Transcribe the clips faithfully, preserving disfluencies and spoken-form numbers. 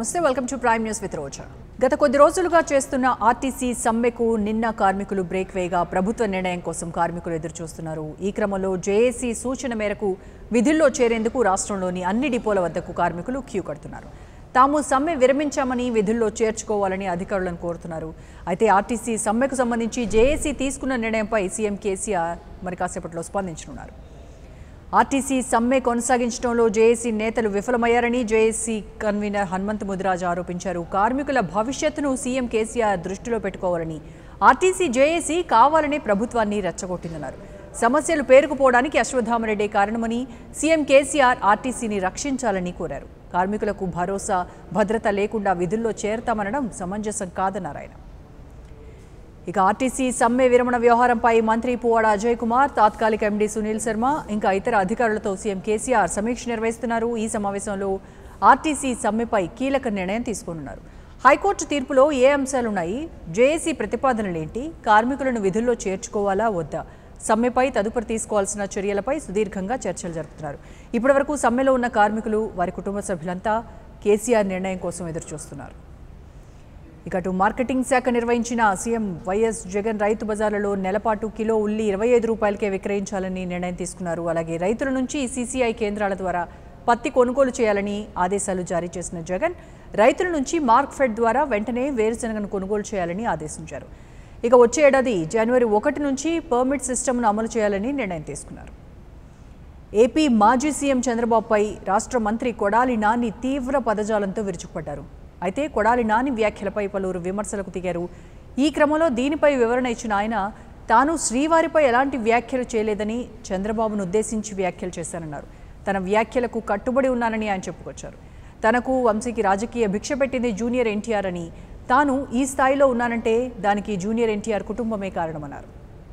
నమస్తే welcome to prime news with Roja. గత కొద్ది రోజులుగా చేస్తున్న ఆర్టీసీ సమ్మెకు నిన్న కార్మికులు బ్రేక్ వేయగా ప్రభుత్వ నిర్ణయం కోసం కార్మికులు ఎదురు చూస్తున్నారు. ఈ క్రమంలో జేఏసీ సూచన మేరకు విధుల్లో చేరేందుకు రాష్ట్రంలోని అన్ని డిపోల వద్దకు కార్మికులు క్యూ కడుతున్నారు. తాము సమ్మె విరమించామని విధుల్లో చేర్చుకోవాలని అధికారులను కోరుతున్నారు. అయితే ఆర్టీసీ సమ్మెకు సంబంధించి జేఏసీ తీసుకున్న నిర్ణయంపై సీఎం కేసీఆర్ మరి కాసేపట్లో స్పందించనున్నారు. ఆర్టీసీ సమ్మె కొనసాగించడంలో జేఏసీ నేతలు విఫలమయ్యారని జేఏసీ కన్వీనర్ హనుమంత్ ముదిరాజ్ ఆరోపించారు. కార్మికుల భవిష్యత్తును సీఎం కేసీఆర్ దృష్టిలో పెట్టుకోవాలని ఆర్టీసీ జేఏసీ కావాలని ప్రభుత్వాన్ని రెచ్చగొట్టిందన్నారు. సమస్యలు పేరుకుపోవడానికి అశ్వత్థామరెడ్డి కారణమని సీఎం కేసీఆర్ ఆర్టీసీని రక్షించాలని కోరారు. కార్మికులకు భరోసా భద్రత లేకుండా విధుల్లో చేరతామనడం సమంజసం కాదన్నారు ఆయన. ఇక ఆర్టీసీ సమ్మె విరమణ వ్యవహారంపై మంత్రి పువ్వాడ అజయ్ కుమార్, తాత్కాలిక ఎండీ సునీల్ శర్మ ఇంకా ఇతర అధికారులతో సీఎం కేసీఆర్ సమీక్ష నిర్వహిస్తున్నారు. ఈ సమావేశంలో ఆర్టీసీ సమ్మెపై కీలక నిర్ణయం తీసుకోనున్నారు. హైకోర్టు తీర్పులో ఏ అంశాలున్నాయి, జేఏసీ ప్రతిపాదనలేంటి, కార్మికులను విధుల్లో చేర్చుకోవాలా వద్దా, సమ్మెపై తదుపరి తీసుకోవాల్సిన చర్యలపై సుదీర్ఘంగా చర్చలు జరుపుతున్నారు. ఇప్పటివరకు సమ్మెలో ఉన్న కార్మికులు వారి కుటుంబ సభ్యులంతా కేసీఆర్ నిర్ణయం కోసం ఎదురుచూస్తున్నారు. ఇక అటు మార్కెటింగ్ శాఖ నిర్వహించిన సీఎం వైఎస్ జగన్ రైతు బజార్లలో నెలపాటు కిలో ఉల్లి ఇరవై ఐదు రూపాయలకే విక్రయించాలని నిర్ణయం తీసుకున్నారు. అలాగే రైతుల నుంచి సీసీఐ కేంద్రాల ద్వారా పత్తి కొనుగోలు చేయాలని ఆదేశాలు జారీ చేసిన జగన్ రైతుల నుంచి మార్క్ఫెడ్ ద్వారా వెంటనే వేరుశనగను కొనుగోలు చేయాలని ఆదేశించారు. ఇక వచ్చే ఏడాది జనవరి ఒకటి నుంచి పర్మిట్ సిస్టమ్ను అమలు చేయాలని నిర్ణయం తీసుకున్నారు. ఏపీ మాజీ సీఎం చంద్రబాబుపై రాష్ట్ర మంత్రి కొడాలి నాని తీవ్ర పదజాలంతో విరుచుకుపడ్డారు. అయితే కొడాలి నాని వ్యాఖ్యలపై పలువురు విమర్శలకు దిగారు. ఈ క్రమంలో దీనిపై వివరణ ఇచ్చిన ఆయన తాను శ్రీవారిపై ఎలాంటి వ్యాఖ్యలు చేయలేదని చంద్రబాబును ఉద్దేశించి వ్యాఖ్యలు చేశానన్నారు. తన వ్యాఖ్యలకు కట్టుబడి ఉన్నానని ఆయన చెప్పుకొచ్చారు. తనకు వంశీకి రాజకీయ భిక్ష పెట్టింది జూనియర్ ఎన్టీఆర్ అని, తాను ఈ స్థాయిలో ఉన్నానంటే దానికి జూనియర్ ఎన్టీఆర్ కుటుంబమే కారణమన్నారు.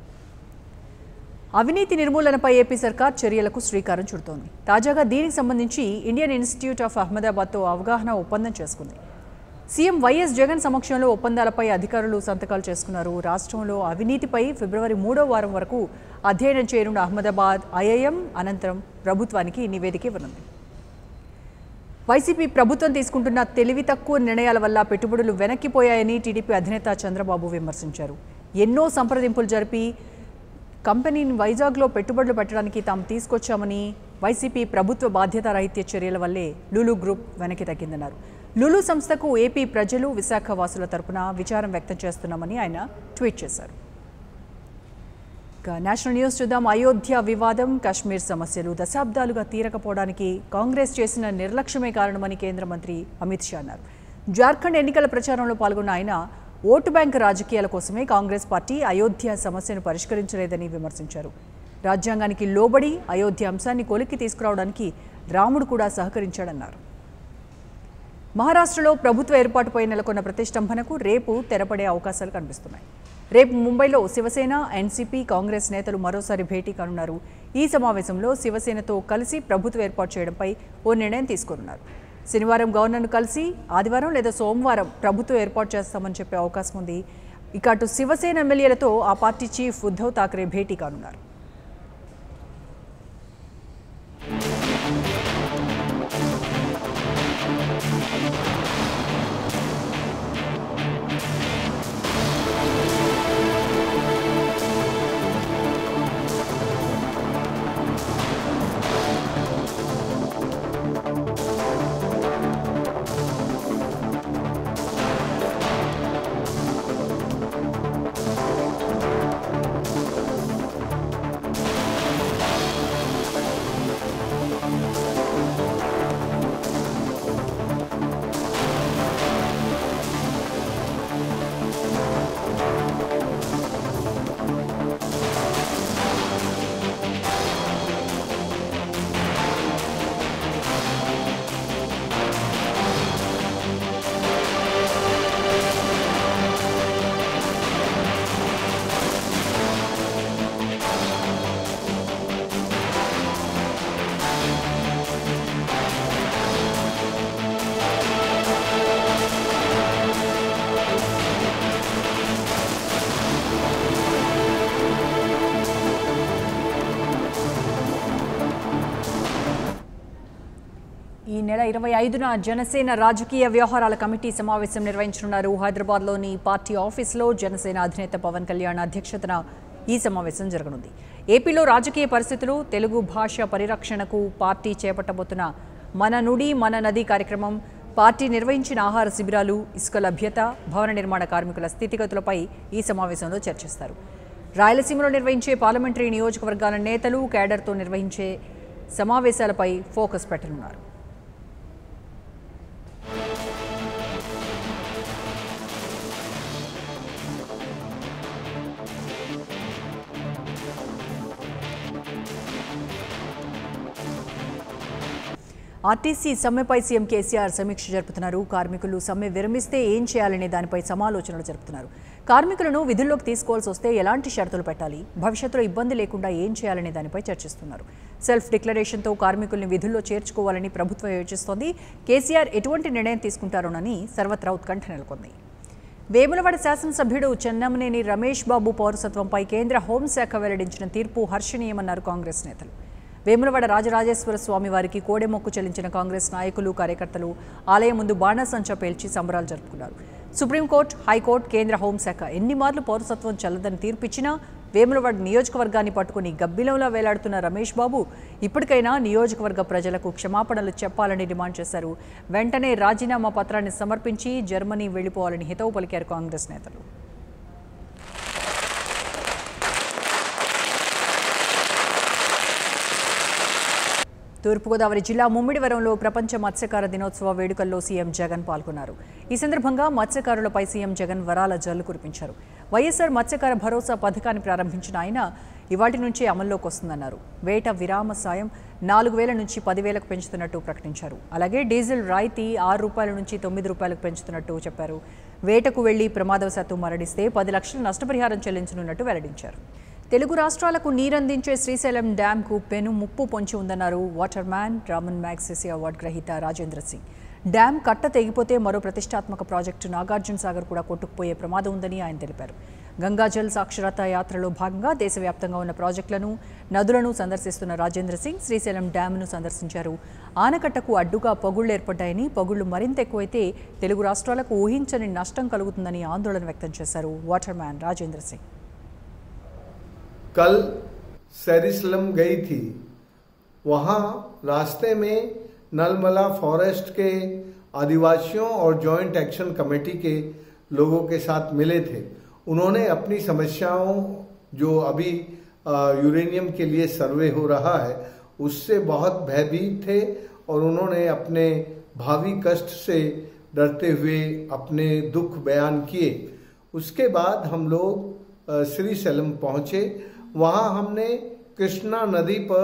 అవినీతి నిర్మూలనపై ఏపీ సర్కార్ చర్యలకు శ్రీకారం చుడుతోంది. తాజాగా దీనికి సంబంధించి ఇండియన్ ఇన్స్టిట్యూట్ ఆఫ్ అహ్మదాబాద్తో అవగాహన ఒప్పందం చేసుకుంది. సీఎం వైఎస్ జగన్ సమక్షంలో ఒప్పందాలపై అధికారులు సంతకాలు చేసుకున్నారు. రాష్ట్రంలో అవినీతిపై ఫిబ్రవరి మూడో వారం వరకు అధ్యయనం చేయనున్న అహ్మదాబాద్ ఐఐఎం అనంతరం ప్రభుత్వానికి నివేదిక ఇవ్వనుంది. వైసీపీ ప్రభుత్వం తీసుకుంటున్న తెలివి తక్కువ నిర్ణయాల వల్ల పెట్టుబడులు వెనక్కిపోయాయని టీడీపీ అధినేత చంద్రబాబు విమర్శించారు. ఎన్నో సంప్రదింపులు జరిపి కంపెనీని వైజాగ్లో పెట్టుబడులు పెట్టడానికి తాము తీసుకొచ్చామని, వైసీపీ ప్రభుత్వ బాధ్యతారాహిత్య చర్యల వల్లే లులు గ్రూప్ వెనక్కి తగ్గిందన్నారు. లులు సంస్థకు ఏపీ ప్రజలు విశాఖ వాసుల తరపున విచారం వ్యక్తం చేస్తున్నామని ఆయన ట్వీట్ చేశారు. ఇక నేషనల్ న్యూస్ చూద్దాం. అయోధ్య వివాదం, కాశ్మీర్ సమస్యలు దశాబ్దాలుగా తీరకపోవడానికి కాంగ్రెస్ చేసిన నిర్లక్ష్యమే కారణమని కేంద్ర మంత్రి అమిత్ షా అన్నారు. జార్ఖండ్ ఎన్నికల ప్రచారంలో పాల్గొన్న ఆయన ఓటు బ్యాంక్ రాజకీయాల కోసమే కాంగ్రెస్ పార్టీ అయోధ్య సమస్యను పరిష్కరించలేదని విమర్శించారు. రాజ్యాంగానికి లోబడి అయోధ్య అంశాన్ని కొలిక్కి తీసుకురావడానికి రాముడు కూడా సహకరించాడన్నారు. మహారాష్ట్రలో ప్రభుత్వ ఏర్పాటుపై నెలకొన్న ప్రతిష్టంభనకు రేపు తెరపడే అవకాశాలు కనిపిస్తున్నాయి. రేపు ముంబైలో శివసేన, ఎన్సీపీ, కాంగ్రెస్ నేతలు మరోసారి భేటీ కానున్నారు. ఈ సమావేశంలో శివసేనతో కలిసి ప్రభుత్వం ఏర్పాటు చేయడంపై ఓ నిర్ణయం తీసుకోనున్నారు. శనివారం గవర్నర్ను కలిసి ఆదివారం లేదా సోమవారం ప్రభుత్వం ఏర్పాటు చేస్తామని చెప్పే అవకాశం ఉంది. ఇక అటు శివసేన ఎమ్మెల్యేలతో ఆ పార్టీ చీఫ్ ఉద్ధవ్ ఠాక్రే భేటీ కానున్నారు. నెల ఇరవై ఐదున జనసేన రాజకీయ వ్యవహారాల కమిటీ సమావేశం నిర్వహించనున్నారు. హైదరాబాద్లోని పార్టీ ఆఫీసులో జనసేన అధినేత పవన్ కళ్యాణ్ అధ్యక్షతన ఈ సమావేశం జరగనుంది. ఏపీలో రాజకీయ పరిస్థితులు, తెలుగు భాష పరిరక్షణకు పార్టీ చేపట్టబోతున్న మన నుడి మన నది కార్యక్రమం, పార్టీ నిర్వహించిన ఆహార శిబిరాలు, ఇసుక లభ్యత, భవన నిర్మాణ కార్మికుల స్థితిగతులపై ఈ సమావేశంలో చర్చిస్తారు. రాయలసీమలో నిర్వహించే పార్లమెంటరీ నియోజకవర్గాల నేతలు, కేడర్తో నిర్వహించే సమావేశాలపై ఫోకస్ పెట్టనున్నారు. ఆర్టీసీ సమ్మెపై సీఎం కేసీఆర్ సమీక్ష జరుపుతున్నారు. కార్మికులు సమ్మె విరమిస్తే ఏం చేయాలనే దానిపై సమాలోచనలు జరుపుతున్నారు. కార్మికులను విధుల్లోకి తీసుకోవాల్సి వస్తే ఎలాంటి షరతులు పెట్టాలి, భవిష్యత్తులో ఇబ్బంది లేకుండా ఏం చేయాలనే దానిపై చర్చిస్తున్నారు. సెల్ఫ్ డిక్లరేషన్తో కార్మికుల్ని విధుల్లో చేర్చుకోవాలని ప్రభుత్వం యోచిస్తోంది. కేసీఆర్ ఎటువంటి నిర్ణయం తీసుకుంటారోనని సర్వత్రా ఉత్కంఠ నెలకొంది. వేములవాడ శాసనసభ్యుడు చెన్నమనేని రమేష్ బాబు పౌరసత్వంపై కేంద్ర హోంశాఖ వెల్లడించిన తీర్పు హర్షణీయమన్నారు కాంగ్రెస్ నేతలు. వేములవాడ రాజరాజేశ్వర స్వామి వారికి కోడెమొక్కు చెల్లించిన కాంగ్రెస్ నాయకులు, కార్యకర్తలు ఆలయం ముందు బాణాసంచా పేల్చి సంబరాలు జరుపుకున్నారు. సుప్రీంకోర్టు, హైకోర్టు, కేంద్ర హోంశాఖ ఎన్ని మార్లు పౌరసత్వం చెల్లదని తీర్పిచ్చినా వేములవాడ నియోజకవర్గాన్ని పట్టుకుని గబ్బిలంలా వేలాడుతున్న రమేష్ బాబు ఇప్పటికైనా నియోజకవర్గ ప్రజలకు క్షమాపణలు చెప్పాలని డిమాండ్ చేశారు. వెంటనే రాజీనామా పత్రాన్ని సమర్పించి జర్మనీ వెళ్లిపోవాలని హితవు పలికారు కాంగ్రెస్ నేతలు. తూర్పుగోదావరి జిల్లా ముమ్మిడివరంలో ప్రపంచ మత్స్యకార దినోత్సవ వేడుకల్లో సీఎం జగన్ పాల్గొన్నారు. ఈ సందర్భంగా మత్స్యకారులపై సీఎం జగన్ వరాల జల్లు కురిపించారు. వైఎస్ఆర్ మత్స్యకార భరోసా పథకాన్ని ప్రారంభించిన ఆయన ఇవాటి నుంచే అమల్లోకి వస్తుందన్నారు. వేట విరామ సాయం నాలుగు వేల నుంచి పదివేలకు పెంచుతున్నట్టు ప్రకటించారు. అలాగే డీజిల్ రాయితీ ఆరు రూపాయల నుంచి తొమ్మిది రూపాయలకు పెంచుతున్నట్టు చెప్పారు. వేటకు వెళ్లి ప్రమాదవశాత్తు మరణిస్తే పది లక్షల నష్టపరిహారం చెల్లించనున్నట్టు వెల్లడించారు. తెలుగు రాష్ట్రాలకు నీరందించే శ్రీశైలం డ్యాంకు పెను ముప్పు పొంచి ఉందన్నారు water man, Raman Magsaysay award గ్రహీత రాజేంద్ర సింగ్. డ్యాం కట్ట తెగిపోతే మరో ప్రతిష్టాత్మక ప్రాజెక్టు నాగార్జున సాగర్ కూడా కొట్టుకుపోయే ప్రమాదం ఉందని ఆయన తెలిపారు. గంగాజల్ సాక్షరతా యాత్రలో భాగంగా దేశవ్యాప్తంగా ఉన్న ప్రాజెక్టులను, నదులను సందర్శిస్తున్న రాజేంద్ర సింగ్ శ్రీశైలం డ్యాంను సందర్శించారు. ఆనకట్టకు అడ్డుగా పగుళ్లు ఏర్పడ్డాయని, పగుళ్లు మరింత ఎక్కువైతే తెలుగు రాష్ట్రాలకు ఊహించని నష్టం కలుగుతుందని ఆందోళన వ్యక్తం చేశారు వాటర్ మ్యాన్ రాజేంద్ర సింగ్. कल सैरिसलम गई थी, वहाँ रास्ते में नलमला फॉरेस्ट के आदिवासियों और जॉइंट एक्शन कमेटी के लोगों के साथ मिले थे. उन्होंने अपनी समस्याओं, जो अभी यूरेनियम के लिए सर्वे हो रहा है, उससे बहुत भयभीत थे और उन्होंने अपने भावी कष्ट से डरते हुए अपने दुख बयान किए. उसके बाद हम लोग श्रीशैलम पहुंचे. वहां हमने కృష్ణా నది पर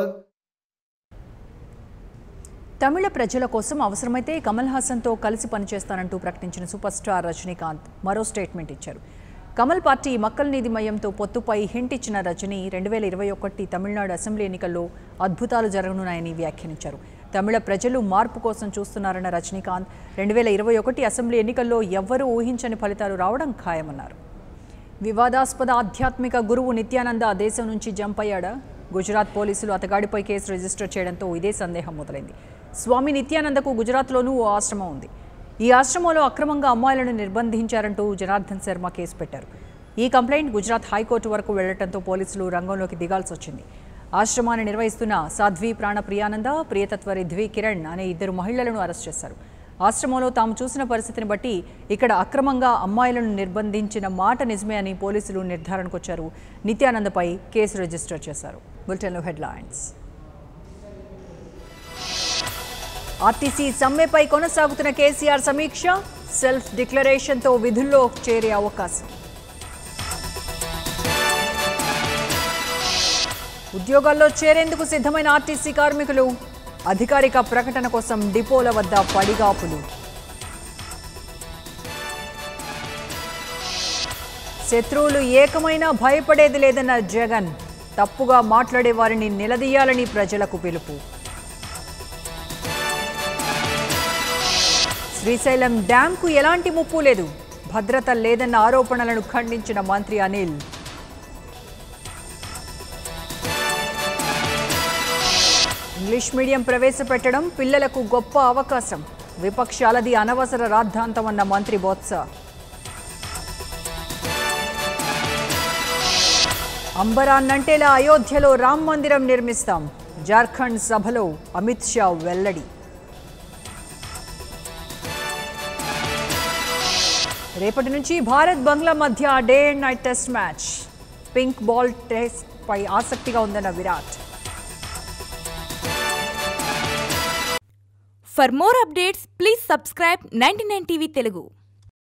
తమిళ ప్రజల కోసం అవసరమైతే కమల్ హాసన్తో కలిసి పనిచేస్తానంటూ ప్రకటించిన సూపర్ స్టార్ రజనీకాంత్ మరో స్టేట్మెంట్ ఇచ్చారు. కమల్ పార్టీ మక్కల్ నీతి మయంతో పొత్తుపై హింట్ ఇచ్చిన రజనీ రెండు వేల ఇరవై ఒకటి తమిళనాడు అసెంబ్లీ ఎన్నికల్లో అద్భుతాలు జరగనున్నాయని వ్యాఖ్యానించారు. తమిళ ప్రజలు మార్పు కోసం చూస్తున్నారన్న రజనీకాంత్ రెండు వేల ఇరవై ఒకటి అసెంబ్లీ ఎన్నికల్లో ఎవ్వరూ ఊహించని ఫలితాలు రావడం ఖాయమన్నారు. వివాదాస్పద ఆధ్యాత్మిక గురువు నిత్యానంద దేశం నుంచి జంప్ అయ్యాడా? గుజరాత్ పోలీసులు అతగాడిపై కేసు రిజిస్టర్ చేయడంతో ఇదే సందేహం మొదలైంది. స్వామి నిత్యానందకు గుజరాత్లోనూ ఓ ఆశ్రమం ఉంది. ఈ ఆశ్రమంలో అక్రమంగా అమ్మాయిలను నిర్బంధించారంటూ జనార్దన్ శర్మ కేసు పెట్టారు. ఈ కంప్లైంట్ గుజరాత్ హైకోర్టు వరకు వెళ్లడంతో పోలీసులు రంగంలోకి దిగాల్సి వచ్చింది. ఆశ్రమాన్ని నిర్వహిస్తున్న సాధ్వి ప్రాణ ప్రియానంద, ప్రియతత్వ రిధ్వి కిరణ్ అనే ఇద్దరు మహిళలను అరెస్ట్ చేశారు. ఆశ్రమంలో తాము చూసిన పరిస్థితిని బట్టి ఇక్కడ అక్రమంగా అమ్మాయిలను నిర్బంధించిన మాట నిజమే అని పోలీసులు నిర్ధారణకు వచ్చారు. నిత్యానందపై కేసు రిజిస్టర్ చేశారు. బులెటిన్లో హెడ్లైన్స్. ఆర్టీసీ సమ్మెపై కొనసాగుతున్న కేసీఆర్ సమీక్ష, సెల్ఫ్ డిక్లరేషన్తో విధుల్లో చేరే అవకాశం. ఉద్యోగాల్లో చేరేందుకు సిద్ధమైన ఆర్టీసీ కార్మికులు, అధికారిక ప్రకటన కోసం డిపోల వద్ద పడిగాపులు. శత్రువులు ఏకమైనా భయపడేది లేదన్న జగన్, తప్పుగా మాట్లాడే వారిని నిలదీయాలని ప్రజలకు పిలుపు. శ్రీశైలం డ్యాంకు ఎలాంటి ముప్పు లేదు, భద్రత లేదన్న ఆరోపణలను ఖండించిన మంత్రి అనిల్. ఇంగ్లీష్ మీడియం ప్రవేశపెట్టడం పిల్లలకు గొప్ప అవకాశం. విపక్షాలది అనవసర రాద్ధాంతమన్న మంత్రి బొత్స. అంబరాన్నంటేలా అయోధ్యలో రామ్ మందిరం నిర్మిస్తాం. జార్ఖండ్ సభలో అమిత్ షా వెల్లడి. రేపటి నుంచి భారత్ బంగ్లా మధ్య day and night test match. Pink ball test పై ఆసక్తిగా ఉందన్న Virat. For more updates, please subscribe ninety-nine T V Telugu.